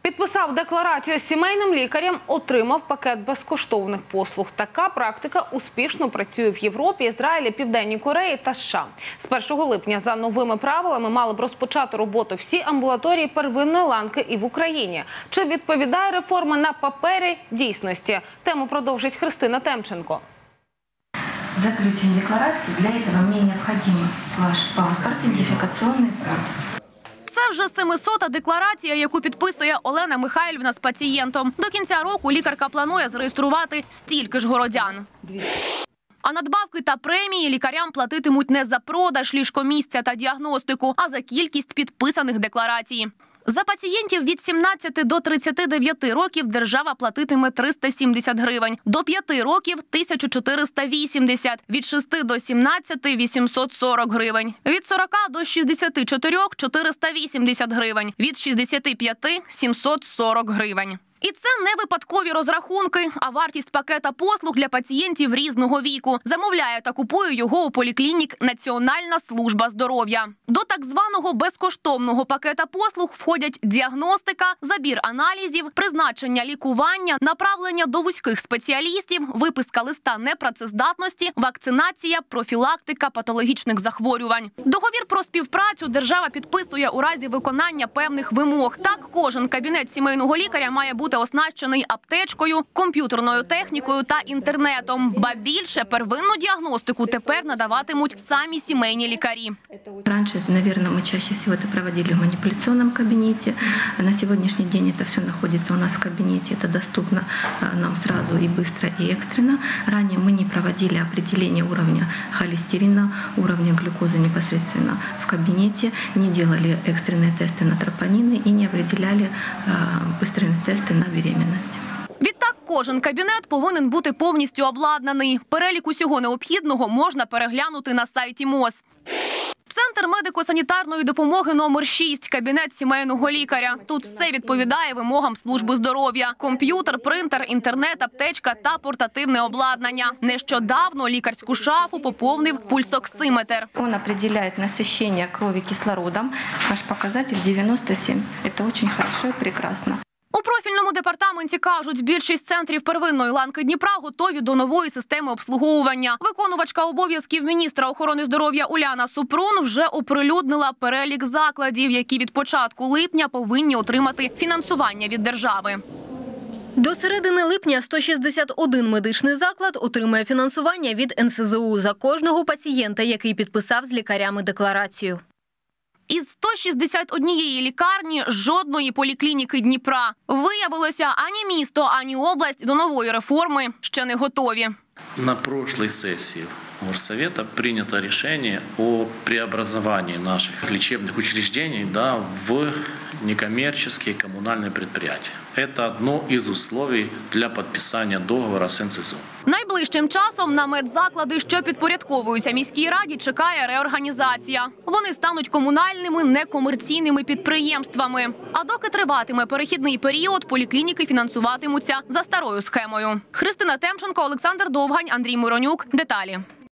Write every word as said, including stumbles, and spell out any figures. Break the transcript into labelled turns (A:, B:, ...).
A: Підписав декларацію з сімейним лікарем, отримав пакет безкоштовних послуг. Така практика успішно працює в Європі, Ізраїлі, Південній Кореї та США. З першого липня за новими правилами мали б розпочати роботу всі амбулаторії первинної ланки і в Україні. Чи відповідає реформа на папері дійсності? Тему продовжить Христина Темченко.
B: Заключение декларации. Для этого мне необходим ваш паспорт, идентификационный код.
C: Це вже семисота декларація, яку підписує Олена Михайлівна з пацієнтом. До кінця року лікарка планує зареєструвати стільки ж городян. А надбавки та премії лікарям платитимуть не за продаж ліжкомісця та діагностику, а за кількість підписаних декларацій. За пацієнтів від сімнадцяти до тридцяти дев'яти років держава платитиме триста сімдесят гривень, до п'яти років – тисячу чотириста вісімдесят, від шести до сімнадцяти – вісімсот сорок гривень, від сорока до шістдесяти чотирьох – чотириста вісімдесят гривень, від шістдесяти п'яти – сімсот сорок гривень. І це не випадкові розрахунки, а вартість пакета послуг для пацієнтів різного віку. Замовляє та купує його у поліклінік Національна служба здоров'я. До так званого безкоштовного пакета послуг входять діагностика, забір аналізів, призначення лікування, направлення до вузьких спеціалістів, виписка листа непрацездатності, вакцинація, профілактика патологічних захворювань. Договір про співпрацю держава підписує у разі виконання певних вимог. Так, кожен кабінет сімейного лікаря має бути оснащений аптечкою, комп'ютерною технікою та інтернетом. Ба більше, первинну діагностику тепер надаватимуть самі сімейні лікарі.
B: Раньше, наверное, мы чаще всего это проводили в манипуляционном кабинете. На сегодняшний день это все находится у нас в кабинете. Это доступно нам сразу и быстро, и экстренно. Ранее мы не проводили определение уровня холестерина, уровня глюкозы непосредственно в кабинете, не делали экстренные тесты на тропонины и не определяли быстрые тесты на беременность.
C: Відтак, кожен кабінет повинен бути повністю обладнаний. Перелік усього необхідного можна переглянути на сайті МОЗ. Центр медико-санітарної допомоги номер шість, кабінет сімейного лікаря. Тут все відповідає вимогам служби здоров'я. Комп'ютер, принтер, інтернет, аптечка та портативне обладнання. Нещодавно лікарську шафу поповнив пульсоксиметр.
B: Он определяет насыщение крови кислородом. Наш показатель девяносто семь. Это очень хорошо и прекрасно.
C: У профільному департаменті кажуть, більшість центрів первинної ланки Дніпра готові до нової системи обслуговування. Виконувачка обов'язків міністра охорони здоров'я Уляна Супрун вже оприлюднила перелік закладів, які від початку липня повинні отримати фінансування від держави.
D: До середини липня сто шістдесят один медичний заклад отримає фінансування від ен ес зе у за кожного пацієнта, який підписав з лікарями декларацію.
C: Із сто шістдесят однієї лікарні жодної поліклініки Дніпра. Виявилося, ані місто, ані область до нової реформи ще не готові.
E: На прошлой сессии Горсовета принято решение о преобразовании наших лечебных учреждений, да, в некоммерческие коммунальные предприятия. Это одно из условий для подписания договора с ен ес зе у.
C: Найближчим часом на медзаклади, що підпорядковуються міській раді, чекає реорганізація. Вони стануть комунальними, некомерційними підприємствами. А доки триватиме перехідний період, поліклініки фінансуватимуться за старою схемою. Христина Темченко, Олександр Довгань, Андрій Миронюк. Деталі.